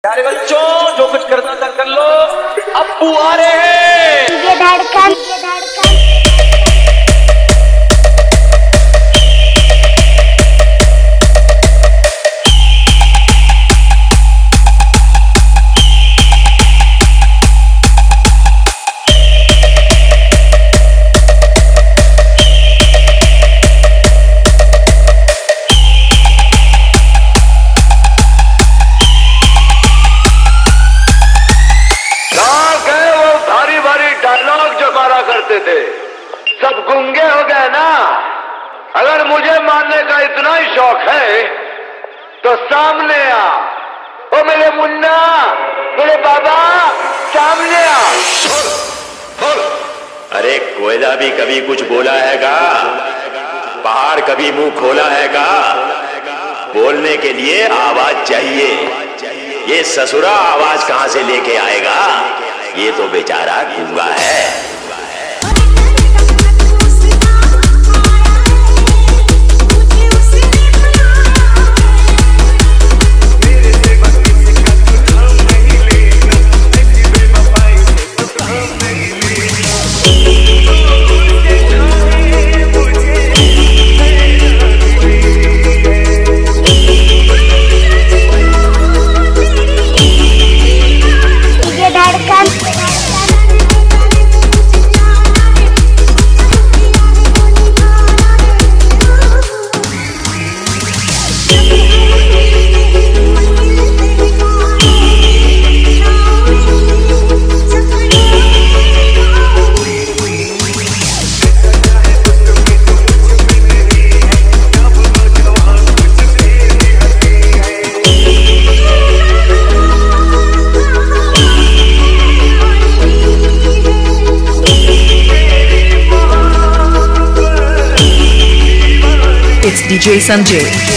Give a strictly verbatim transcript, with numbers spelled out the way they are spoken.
प्यारे बच्चों, जो कुछ करना था कर लो, अब्बू आ रहे हैं। ये धड़कन, ये धड़कन। थे सब गूंगे हो गए ना। अगर मुझे मानने का इतना ही शौक है तो सामने आ। ओ मेरे मुन्ना, मेरे बाबा, सामने आ। बोल, बोल। अरे कोयला भी कभी कुछ बोला है का? पहाड़ कभी मुंह खोला है का? बोलने के लिए आवाज चाहिए। ये ससुरा आवाज कहां से लेके आएगा? ये तो बेचारा गूंगा है। It's D J Sanjay.